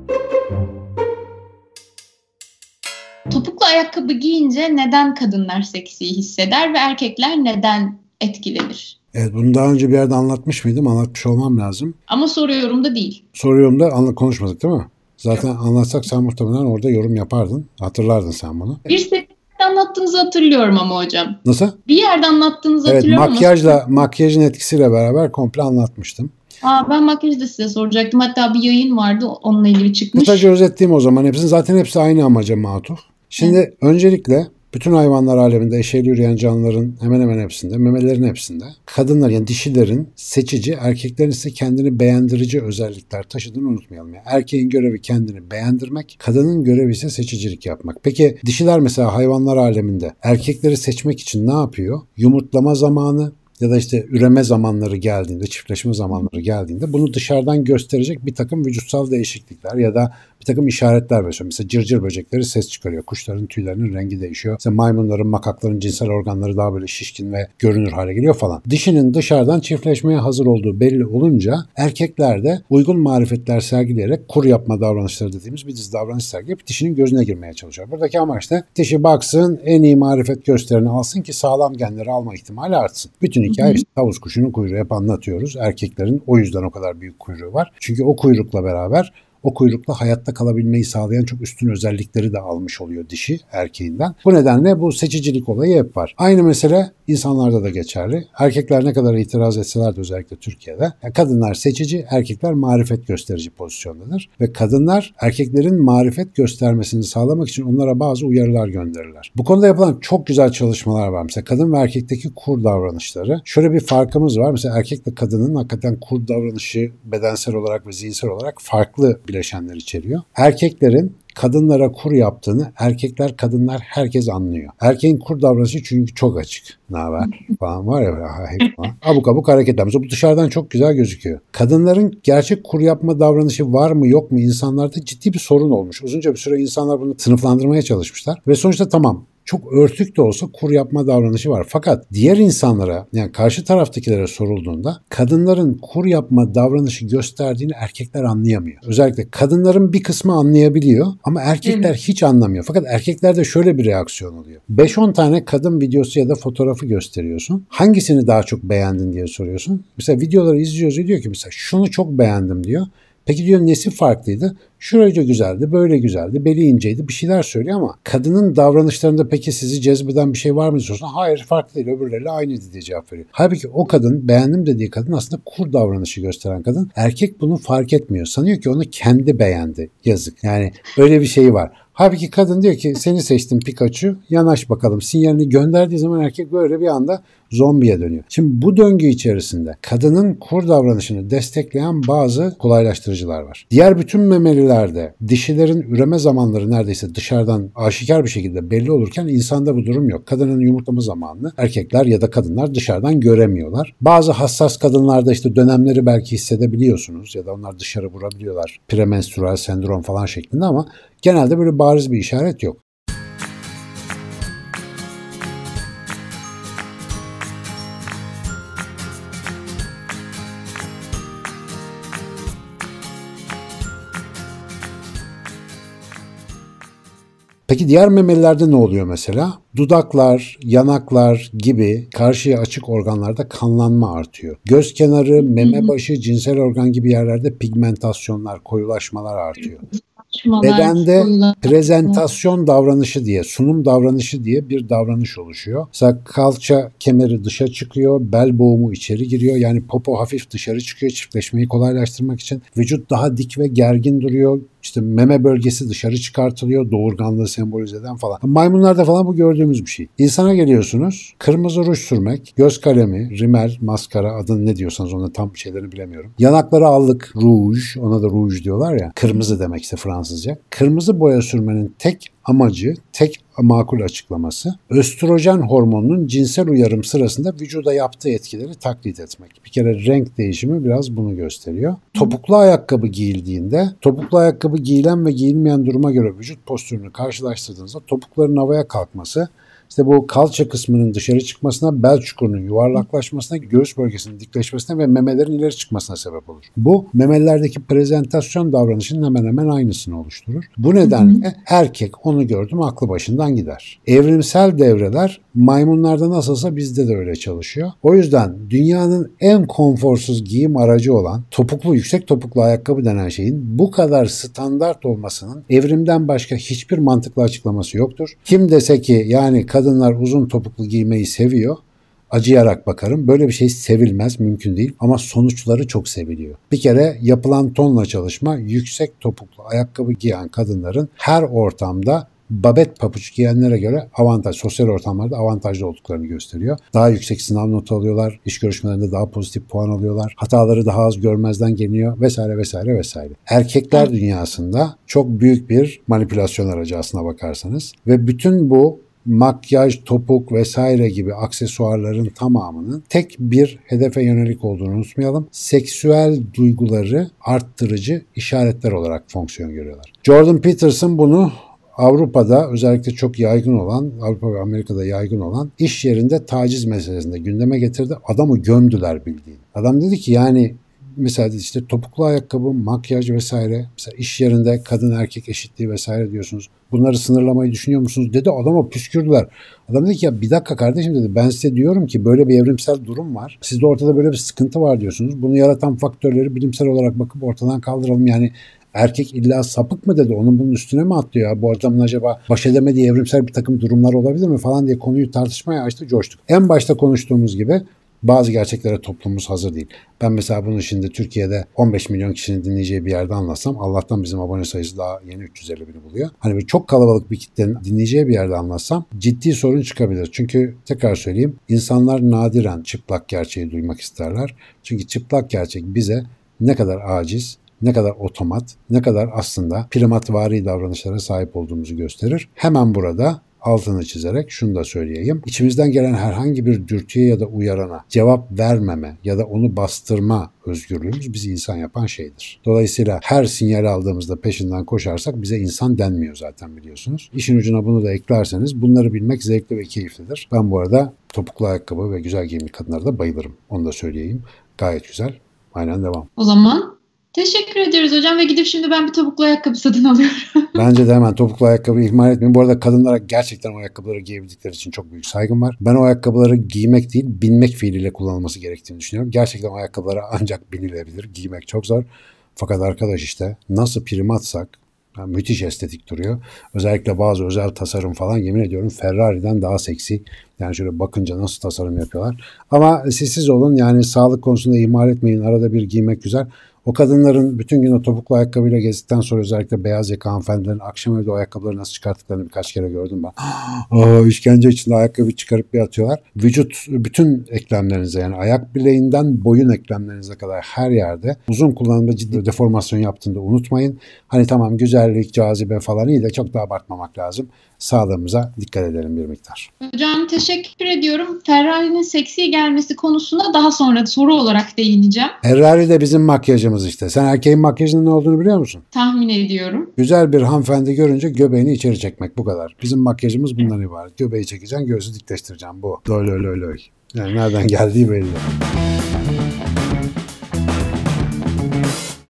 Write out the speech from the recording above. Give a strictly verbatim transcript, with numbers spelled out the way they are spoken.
Topuklu ayakkabı giyince neden kadınlar seksi hisseder ve erkekler neden etkilenir? Evet, bunu daha önce bir yerde anlatmış mıydım? Anlatmış olmam lazım. Ama soruyorum da değil. Soruyorum da anla konuşmadık değil mi? Zaten Yok. Anlatsak sen muhtemelen orada yorum yapardın. Hatırlardın sen bunu. Bir seferde anlattığınızı hatırlıyorum ama hocam. Nasıl? Bir yerde anlattığınızı evet, hatırlıyorum makyajla, ama... makyajın etkisiyle beraber komple anlatmıştım. Aa, ben makyajı da size soracaktım. Hatta bir yayın vardı, onunla ilgili çıkmış. Kısaca özetleyeyim o zaman hepsini. Zaten hepsi aynı amaca matuf. Şimdi evet. Öncelikle bütün hayvanlar aleminde eşeğli yürüyen canlıların hemen hemen hepsinde, memelerin hepsinde kadınlar yani dişilerin seçici, erkeklerin ise kendini beğendirici özellikler taşıdığını unutmayalım. Yani erkeğin görevi kendini beğendirmek, kadının görevi ise seçicilik yapmak. Peki dişiler mesela hayvanlar aleminde erkekleri seçmek için ne yapıyor? Yumurtlama zamanı ya da işte üreme zamanları geldiğinde, çiftleşme zamanları geldiğinde bunu dışarıdan gösterecek bir takım vücutsal değişiklikler ya da bir takım işaretler veriyor. Mesela cırcır böcekleri ses çıkarıyor. Kuşların tüylerinin rengi değişiyor. Mesela maymunların, makakların cinsel organları daha böyle şişkin ve görünür hale geliyor falan. Dişinin dışarıdan çiftleşmeye hazır olduğu belli olunca erkekler de uygun marifetler sergileyerek kur yapma davranışları dediğimiz bir dizi davranış sergileyip dişinin gözüne girmeye çalışıyor. Buradaki amaç da dişi baksın, en iyi marifet gösterini alsın ki sağlam genleri alma ihtimali artsın. Bütün hikaye işte tavus kuşunun kuyruğu, hep anlatıyoruz. Erkeklerin o yüzden o kadar büyük kuyruğu var. Çünkü o kuyrukla beraber o kuyrukla hayatta kalabilmeyi sağlayan çok üstün özellikleri de almış oluyor dişi erkeğinden. Bu nedenle bu seçicilik olayı hep var. Aynı mesele insanlarda da geçerli. Erkekler ne kadar itiraz etseler de özellikle Türkiye'de kadınlar seçici, erkekler marifet gösterici pozisyondadır. Ve kadınlar erkeklerin marifet göstermesini sağlamak için onlara bazı uyarılar gönderirler. Bu konuda yapılan çok güzel çalışmalar var. Mesela kadın ve erkekteki kur davranışları. Şöyle bir farkımız var. Mesela erkekle kadının hakikaten kur davranışı bedensel olarak ve zihinsel olarak farklı bileşenler içeriyor. Erkeklerin kadınlara kur yaptığını erkekler, kadınlar herkes anlıyor. Erkeğin kur davranışı çünkü çok açık. Ne haber falan var ya falan. Abuk abuk hareketler. Mesela bu dışarıdan çok güzel gözüküyor. Kadınların gerçek kur yapma davranışı var mı yok mu insanlarda ciddi bir sorun olmuş. Uzunca bir süre insanlar bunu sınıflandırmaya çalışmışlar. Ve sonuçta tamam, çok örtük de olsa kur yapma davranışı var. Fakat diğer insanlara, yani karşı taraftakilere sorulduğunda kadınların kur yapma davranışı gösterdiğini erkekler anlayamıyor. Özellikle kadınların bir kısmı anlayabiliyor ama erkekler evet. hiç anlamıyor. Fakat erkeklerde şöyle bir reaksiyon oluyor. beş on tane kadın videosu ya da fotoğrafı gösteriyorsun. Hangisini daha çok beğendin diye soruyorsun. Mesela videoları izliyoruz, diyor ki mesela şunu çok beğendim diyor. Peki diyor nesi farklıydı? Şurayı güzeldi, böyle güzeldi, beli inceydi, bir şeyler söylüyor ama kadının davranışlarında peki sizi cezbeden bir şey var mı diyorsun? Hayır, farklı değil, öbürleriyle aynıydı diye cevap veriyor. Halbuki o kadın, beğendim dediği kadın aslında kur davranışı gösteren kadın. Erkek bunu fark etmiyor. Sanıyor ki onu kendi beğendi. Yazık. Yani öyle bir şey var. Halbuki kadın diyor ki seni seçtim Pikachu, yanaş bakalım. Sinyalini gönderdiği zaman erkek böyle bir anda zombiye dönüyor. Şimdi bu döngü içerisinde kadının kur davranışını destekleyen bazı kolaylaştırıcılar var. Diğer bütün memelilerde dişilerin üreme zamanları neredeyse dışarıdan aşikar bir şekilde belli olurken insanda bu durum yok. Kadının yumurtlama zamanını erkekler ya da kadınlar dışarıdan göremiyorlar. Bazı hassas kadınlarda işte dönemleri belki hissedebiliyorsunuz ya da onlar dışarı vurabiliyorlar. Premenstrüel sendrom falan şeklinde ama genelde böyle bariz bir işaret yok. Peki diğer memelilerde ne oluyor mesela? Dudaklar, yanaklar gibi karşıya açık organlarda kanlanma artıyor. Göz kenarı, meme başı, cinsel organ gibi yerlerde pigmentasyonlar, koyulaşmalar artıyor. Bedende prezentasyon davranışı diye, sunum davranışı diye bir davranış oluşuyor. Mesela kalça kemeri dışa çıkıyor, bel boğumu içeri giriyor. Yani popo hafif dışarı çıkıyor çiftleşmeyi kolaylaştırmak için. Vücut daha dik ve gergin duruyor. İşte meme bölgesi dışarı çıkartılıyor, doğurganlığı sembolize eden falan. Maymunlarda falan bu gördüğümüz bir şey. İnsana geliyorsunuz, kırmızı ruj sürmek, göz kalemi, rimel, maskara, adını ne diyorsanız onun tam şeylerini bilemiyorum. Yanaklara allık, ruj, ona da ruj diyorlar ya, kırmızı demek işte Fransızca. Kırmızı boya sürmenin tek amacı, tek makul açıklaması östrojen hormonunun cinsel uyarım sırasında vücuda yaptığı etkileri taklit etmek. Bir kere renk değişimi biraz bunu gösteriyor. Topuklu ayakkabı giyildiğinde, topuklu ayakkabı giyilen ve giyilmeyen duruma göre vücut postürünü karşılaştırdığınızda topukların havaya kalkması İşte bu kalça kısmının dışarı çıkmasına, bel çukurunun yuvarlaklaşmasına, göğüs bölgesinin dikleşmesine ve memelerin ileri çıkmasına sebep olur. Bu memelerdeki prezentasyon davranışının hemen hemen aynısını oluşturur. Bu nedenle erkek onu gördüm aklı başından gider. Evrimsel devreler maymunlarda nasılsa bizde de öyle çalışıyor. O yüzden dünyanın en konforsuz giyim aracı olan topuklu, yüksek topuklu ayakkabı denen şeyin bu kadar standart olmasının evrimden başka hiçbir mantıklı açıklaması yoktur. Kim dese ki yani kadınlar uzun topuklu giymeyi seviyor, acıyarak bakarım. Böyle bir şey sevilmez, mümkün değil ama sonuçları çok seviliyor. Bir kere yapılan tonla çalışma yüksek topuklu ayakkabı giyen kadınların her ortamda babet papuç giyenlere göre avantaj, sosyal ortamlarda avantajlı olduklarını gösteriyor. Daha yüksek sınav notu alıyorlar, iş görüşmelerinde daha pozitif puan alıyorlar, hataları daha az görmezden geliyor vesaire vesaire vesaire. Erkekler dünyasında çok büyük bir manipülasyon aracı aslına bakarsanız ve bütün bu makyaj, topuk vesaire gibi aksesuarların tamamının tek bir hedefe yönelik olduğunu unutmayalım. Seksüel duyguları arttırıcı işaretler olarak fonksiyon görüyorlar. Jordan Peterson bunu Avrupa'da özellikle çok yaygın olan, Avrupa ve Amerika'da yaygın olan iş yerinde taciz meselesinde gündeme getirdi. Adamı gömdüler bildiğin. Adam dedi ki yani mesela işte topuklu ayakkabı, makyaj vesaire. Mesela iş yerinde kadın erkek eşitliği vesaire diyorsunuz. Bunları sınırlamayı düşünüyor musunuz dedi. Adama püskürdüler. Adam dedi ki ya bir dakika kardeşim dedi. Ben size diyorum ki böyle bir evrimsel durum var. Sizde ortada böyle bir sıkıntı var diyorsunuz. Bunu yaratan faktörleri bilimsel olarak bakıp ortadan kaldıralım. Yani erkek illa sapık mı dedi? Onun bunun üstüne mi atlıyor ya? Bu adamın acaba baş edemediği evrimsel bir takım durumlar olabilir mi falan diye konuyu tartışmaya açtı, coştuk. En başta konuştuğumuz gibi bazı gerçeklere toplumumuz hazır değil. Ben mesela bunu şimdi Türkiye'de on beş milyon kişinin dinleyeceği bir yerde anlatsam Allah'tan bizim abone sayısı daha yeni üç yüz elli bini buluyor. Hani böyle çok kalabalık bir kitlenin dinleyeceği bir yerde anlatsam ciddi sorun çıkabilir. Çünkü tekrar söyleyeyim insanlar nadiren çıplak gerçeği duymak isterler. Çünkü çıplak gerçek bize ne kadar aciz, ne kadar otomat, ne kadar aslında primatvari davranışlara sahip olduğumuzu gösterir. Hemen burada altını çizerek şunu da söyleyeyim. İçimizden gelen herhangi bir dürtüye ya da uyarana cevap vermeme ya da onu bastırma özgürlüğümüz bizi insan yapan şeydir. Dolayısıyla her sinyal aldığımızda peşinden koşarsak bize insan denmiyor zaten biliyorsunuz. İşin ucuna bunu da eklerseniz bunları bilmek zevkli ve keyiflidir. Ben bu arada topuklu ayakkabı ve güzel giyimli kadınlara da bayılırım. Onu da söyleyeyim. Gayet güzel. Aynen devam. O zaman teşekkür ediyoruz hocam ve gidip şimdi ben bir topuklu ayakkabı satın alıyorum. Bence de hemen topuklu ayakkabıyı ihmal etmeyin. Bu arada kadınlara gerçekten o ayakkabıları giyebildikleri için çok büyük saygım var. Ben o ayakkabıları giymek değil, binmek fiiliyle kullanılması gerektiğini düşünüyorum. Gerçekten o ayakkabılara ancak binilebilir. Giymek çok zor. Fakat arkadaş işte nasıl primatsak yani müthiş estetik duruyor. Özellikle bazı özel tasarım falan yemin ediyorum Ferrari'den daha seksi. Yani şöyle bakınca nasıl tasarım yapıyorlar. Ama siz siz olun yani sağlık konusunda ihmal etmeyin. Arada bir giymek güzel. O kadınların bütün gün o topuklu ayakkabıyla gezdikten sonra özellikle beyaz yaka hanımefendilerin akşam evde o ayakkabıları nasıl çıkarttıklarını birkaç kere gördüm ben. Aa, işkence içinde ayakkabı çıkarıp bir atıyorlar. Vücut bütün eklemlerinize yani ayak bileğinden boyun eklemlerinize kadar her yerde uzun kullanımda ciddi deformasyon yaptığında unutmayın. Hani tamam güzellik, cazibe falan iyi de çok da abartmamak lazım. Sağlığımıza dikkat edelim bir miktar. Hocam teşekkür ediyorum. Ferrari'nin seksi gelmesi konusuna daha sonra soru olarak değineceğim. Ferrari de bizim makyajımız işte. Sen erkeğin makyajının ne olduğunu biliyor musun? Tahmin ediyorum. Güzel bir hanımefendi görünce göbeğini içeri çekmek bu kadar. Bizim makyajımız bundan ibaret. Göbeği çekeceksin, göğsü dikleştireceksin bu. Böyle öyle öyle. Yani nereden geldiği belli.